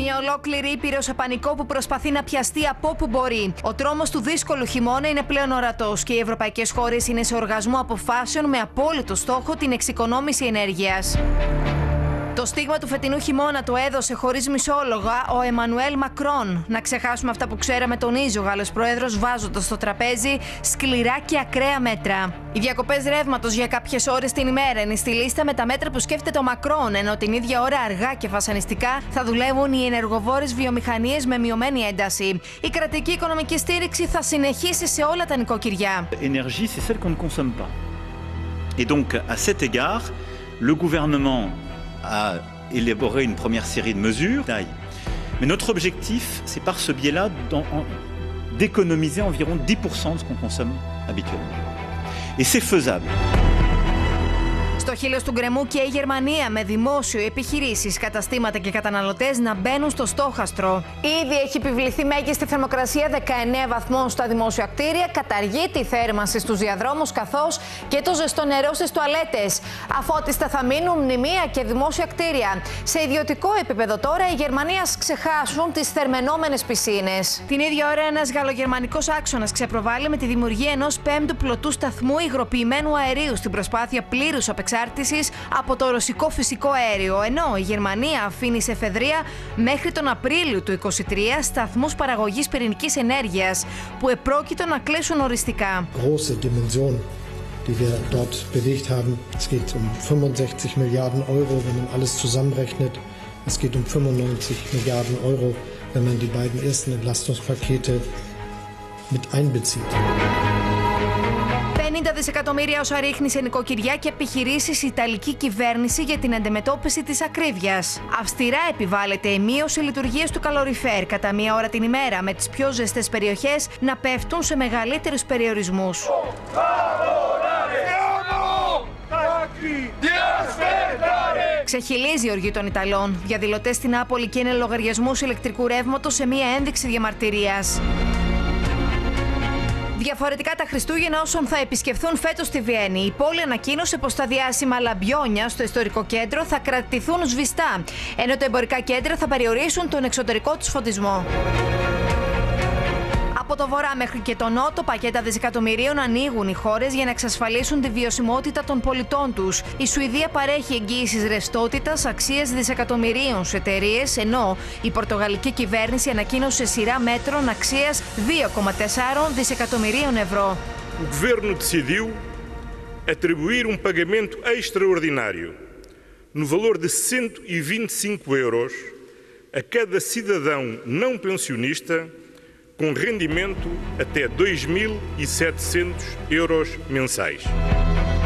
Μια ολόκληρη ήπειρο σε πανικό που προσπαθεί να πιαστεί από όπου μπορεί. Ο τρόμος του δύσκολου χειμώνα είναι πλέον ορατός και οι ευρωπαϊκές χώρες είναι σε οργασμό αποφάσεων με απόλυτο στόχο την εξοικονόμηση ενέργειας. Το στίγμα του φετινού χειμώνα το έδωσε χωρίς μισόλογα ο Εμμανουέλ Μακρόν. Να ξεχάσουμε αυτά που ξέραμε, τονίζει ο Γάλλος Πρόεδρος, βάζοντας στο τραπέζι σκληρά και ακραία μέτρα. Οι διακοπές ρεύματος για κάποιες ώρες την ημέρα είναι στη λίστα με τα μέτρα που σκέφτεται ο Μακρόν, ενώ την ίδια ώρα αργά και βασανιστικά θα δουλεύουν οι ενεργοβόρες βιομηχανίες με μειωμένη ένταση. Η κρατική οικονομική στήριξη θα συνεχίσει σε όλα τα νοικοκυριά. L'énergie, c'est celle qu'on ne consomme pas. Et donc, à cet égard, le gouvernement a élaboré une première série de mesures. Mais notre objectif, c'est par ce biais-là d'économiser environ 10% de ce qu'on consomme habituellement. Et c'est faisable. Στο χείλος του γκρεμού και η Γερμανία, με δημόσιο, επιχειρήσεις, καταστήματα και καταναλωτές να μπαίνουν στο στόχαστρο. Ήδη έχει επιβληθεί μέγιστη θερμοκρασία 19 βαθμών στα δημόσια κτίρια, καταργείται η θέρμανση στους διαδρόμους καθώς και το ζεστό νερό στις τουαλέτες. Αφώτιστα θα μείνουν μνημεία και δημόσια κτίρια. Σε ιδιωτικό επίπεδο τώρα οι Γερμανοί ας ξεχάσουν τις θερμαινόμενες πισίνες. Την ίδια ώρα ένας γαλλογερμανικός άξονας ξεπροβάλλει με τη δημιουργία ενός πέμπτου πλωτού σταθμού υγροποιημένου αερίου στην προσπάθεια πλήρους απεξάρτησης από το ρωσικό φυσικό αέριο, ενώ η Γερμανία αφήνει σε εφεδρεία μέχρι τον Απρίλιο του 2023 σταθμούς παραγωγής πυρηνικής ενέργειας που επρόκειτο να κλείσουν οριστικά. Große Dimension, die wir dort bewegt haben. Es geht um 65 Milliarden Euro, wenn man alles zusammenrechnet. Es geht um 95 Milliarden Euro, wenn man die beiden ersten Entlastungspakete mit einbezieht. 50 δισεκατομμύρια όσα ρίχνει σε νοικοκυριά και επιχειρήσεις η Ιταλική κυβέρνηση για την αντιμετώπιση της ακρίβειας. Αυστηρά επιβάλλεται η μείωση λειτουργίας του καλοριφέρ κατά μία ώρα την ημέρα, με τις πιο ζεστές περιοχές να πέφτουν σε μεγαλύτερους περιορισμούς. Ξεχυλίζει η οργή των Ιταλών. Διαδηλωτές στην Νάπολη και είναι λογαριασμούς ηλεκτρικού ρεύματος σε μία ένδειξη διαμαρτυρίας. Διαφορετικά τα Χριστούγεννα όσων θα επισκεφθούν φέτος στη Βιέννη. Η πόλη ανακοίνωσε πως τα διάσημα λαμπιόνια στο ιστορικό κέντρο θα κρατηθούν σβηστά, ενώ τα εμπορικά κέντρα θα περιορίσουν τον εξωτερικό τους φωτισμό. Από το βορρά μέχρι και το νότο, πακέτα δισεκατομμυρίων ανοίγουν οι χώρες για να εξασφαλίσουν τη βιωσιμότητα των πολιτών τους. Η Σουηδία παρέχει εγγύησεις ρευστότητας αξίας δισεκατομμυρίων σε εταιρείες, ενώ η πορτογαλική κυβέρνηση ανακοίνωσε σειρά μέτρων αξίας 2,4 δισεκατομμυρίων ευρώ. O governo decidiu atribuir um pagamento extraordinário no valor de 125 euros a cada cidadão não pensionista com rendimento até 2.700 euros mensais.